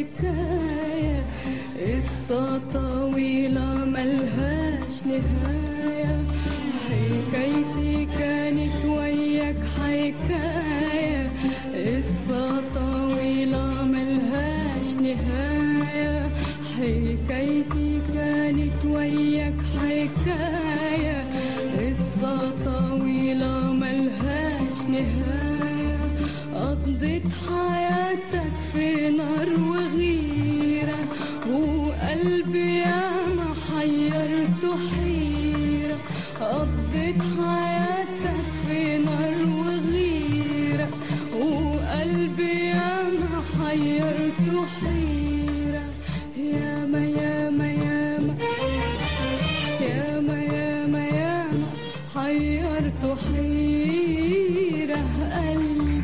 حكاية، قصة طويلة ملهاش نهاية. حكايتي كانت وياك حكاية، قصة طويلة ملهاش نهاية. حكايتي كانت وياك حكاية، قصة طويلة ملهاش نهاية. قضيت حياتك في نار وغيرة، وقلبي ياما حيرته حيرة. قضيت حياتك في نار وغيرة، وقلبي ياما حيرته حيرة. ياما ياما ياما ياما ياما ياما حيرته حيرة قلبي.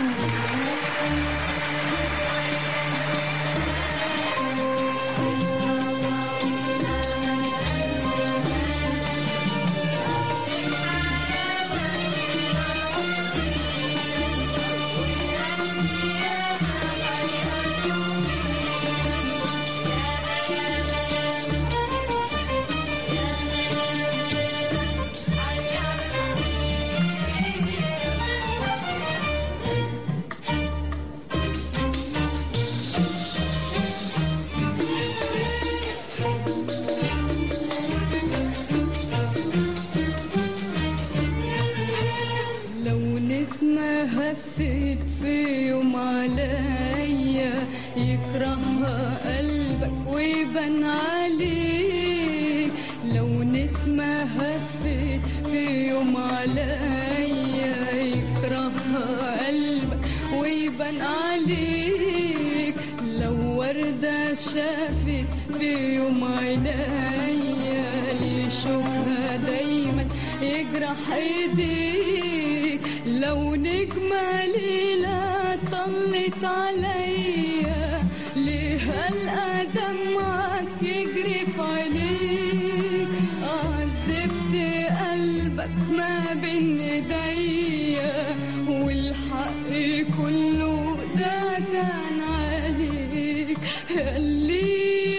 هفت في يوم عليا، يكرهها قلبك ويبان عليك. لو نسمة هفت في يوم عليا، يكرهها قلبك ويبان عليك. لو وردة شافت في يوم عينيا، يشوفها دايما يجرح ايديك. لو نجمة ليلة طلت عليا، ليه ألقى دمعك يجري في عينيك. عذبت قلبك ما بين ايديا، والحق كله ده كان عليك. اللي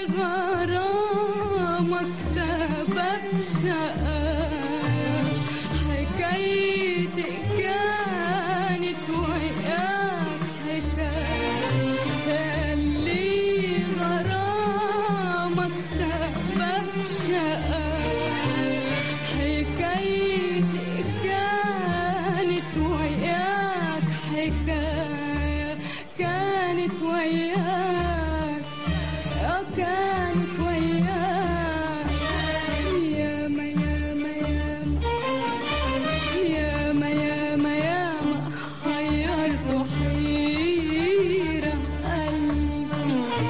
غرامك سبب شقايا، حكايتي كانت وياك حكاية. اللي غرامك سبب شقايا، حكايتي كانت وياك حكاية. كانت وياك كانت وياك. ياما ياما ياما ياما ياما ياما حيرته حيرة قلبي.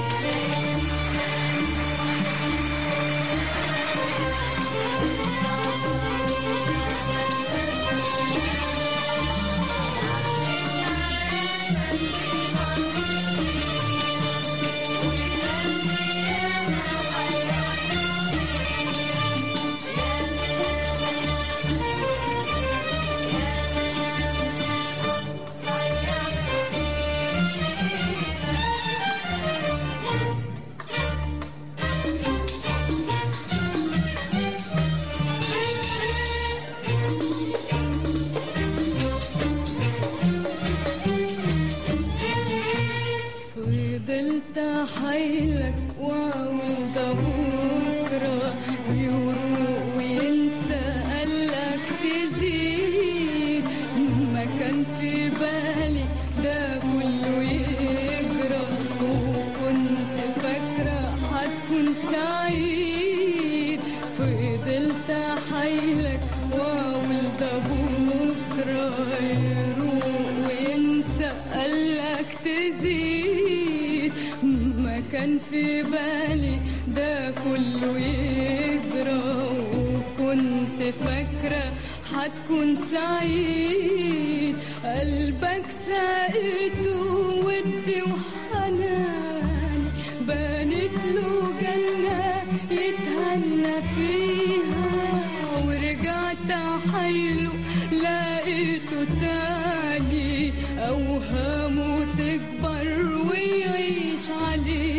فضلت حيلك واقول ده بكره يروق وينسى، قالك تزيد. ما كان في بالي ده كله يجرى، وكنت فاكره هتكون سعيد. فضلت حيلك واقول ده بكره يروق وينسى، قالك تزيد. ما كان في بالي ده كله يجرى، وكنت فاكرة هتكون سعيد. قلبك ساقته ودي وحناني، بانت له جنة يتهنى فيها. ورجعت حيله لقيته تاني، أوهامه تكبر ويعيش عليه.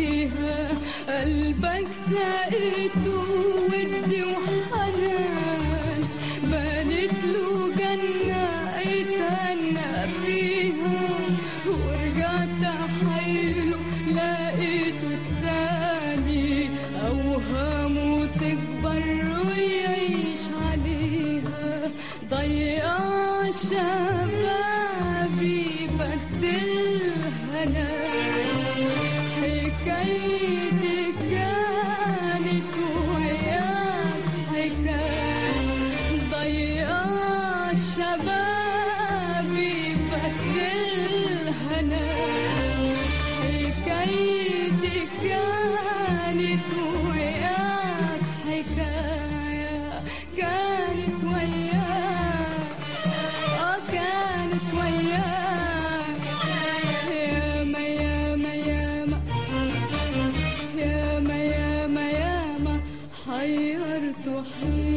قلبك سقيته ود وحنان، بنت له جنة اتهنى فيها، ورجعت حيله لقيته التاني، أوهامه تكبر ويعيش عليها. ضيع شبابي بدل هنا، حكايتي كانت وياك حكاية. ضيع شبابي بدل هنا، حكايتي كانت وياك حكاية. كانت وياك كانت وياك، ياما ياما ياما ياما ياما ياما حيرت وحيرت.